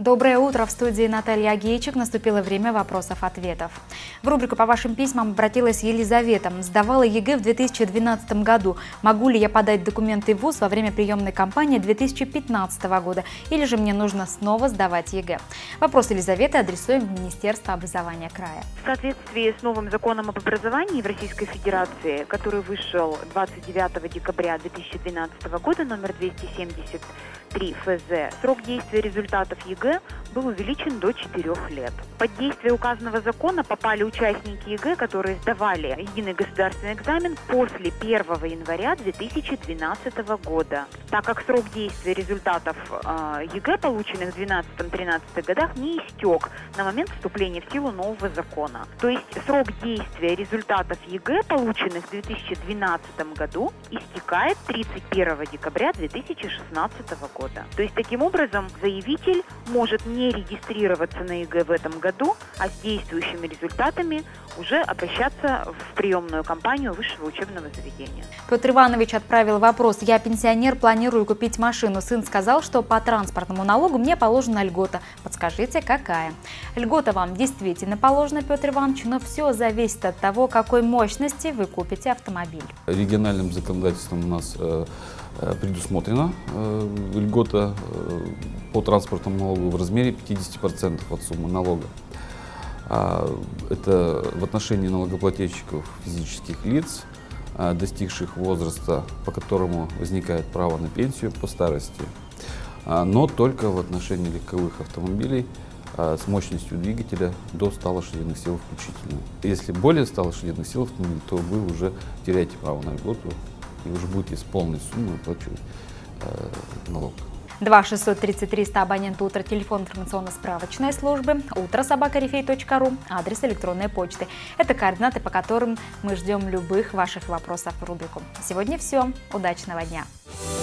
Доброе утро, в студии Наталья Агеичек. Наступило время вопросов-ответов. В рубрику «По вашим письмам» обратилась Елизавета. Сдавала ЕГЭ в 2012 году. Могу ли я подать документы в ВУЗ во время приемной кампании 2015 года? Или же мне нужно снова сдавать ЕГЭ? Вопрос Елизаветы адресуем в Министерство образования края. В соответствии с новым законом об образовании в Российской Федерации, который вышел 29 декабря 2012 года, номер 273 ФЗ, срок действия результатов ЕГЭ был увеличен до 4 лет. Под действие указанного закона попали участники ЕГЭ, которые сдавали единый государственный экзамен после 1 января 2012 года. Так как срок действия результатов ЕГЭ, полученных в 2012-2013 годах, не истек на момент вступления в силу нового закона. То есть срок действия результатов ЕГЭ, полученных в 2012 году, истекает 31 декабря 2016 года. То есть таким образом заявитель может не регистрироваться на ЕГЭ в этом году, а с действующими результатами уже обращаться в приемную кампанию высшего учебного заведения. Петр Иванович отправил вопрос. Я пенсионер, планирую купить машину. Сын сказал, что по транспортному налогу мне положена льгота. Подскажите, какая? Льгота вам действительно положена, Петр Иванович, но все зависит от того, какой мощности вы купите автомобиль. Региональным законодательством у нас предусмотрена льгота по транспортному налогу в размере 50% от суммы налога. Это в отношении налогоплательщиков физических лиц, достигших возраста, по которому возникает право на пенсию по старости, но только в отношении легковых автомобилей с мощностью двигателя до 100 лошадиных сил включительно. Если более 100 лошадиных сил автомобиля, то вы уже теряете право на льготу и уже будете с полной суммой оплачивать налог. 2 630 300 абоненту «Утро», телефон информационно-справочной службы, утро@rfi.ru, адрес электронной почты. Это координаты, по которым мы ждем любых ваших вопросов в рубрику. Сегодня все. Удачного дня!